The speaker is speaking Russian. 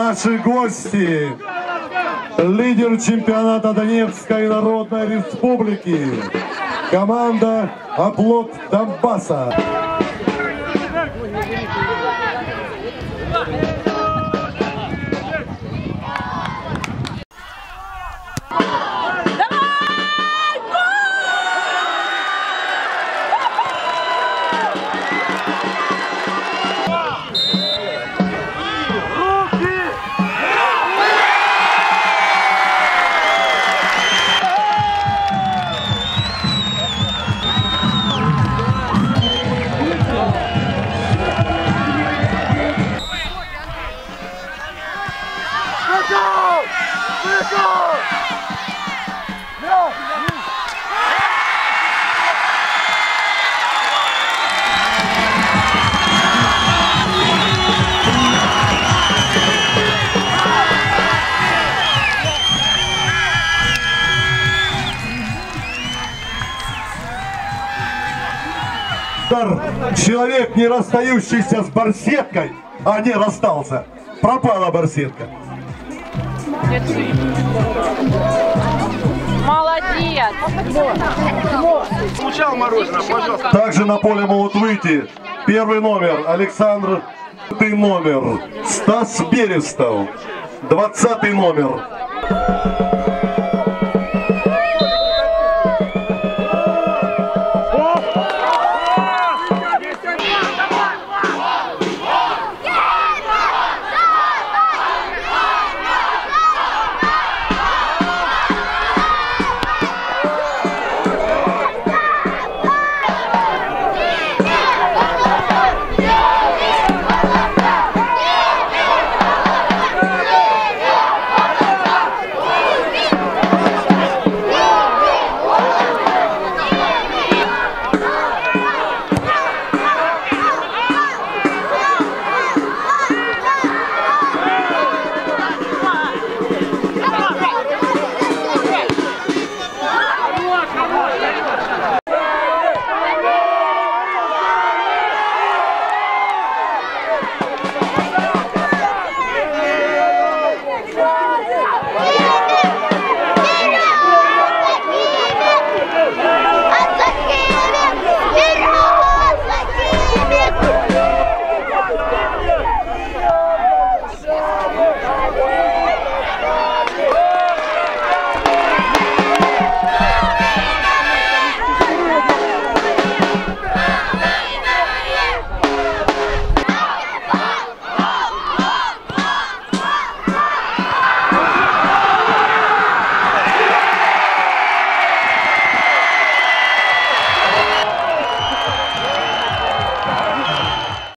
Наши гости, лидер чемпионата Донецкой Народной Республики, команда «Оплот Донбасса». Человек, не расстающийся с барсеткой, а не расстался. Пропала барсетка. Молодец! Получал мороженое, пожалуйста. Также на поле могут выйти первый номер Александр, номер Стас Берестов, 20 номер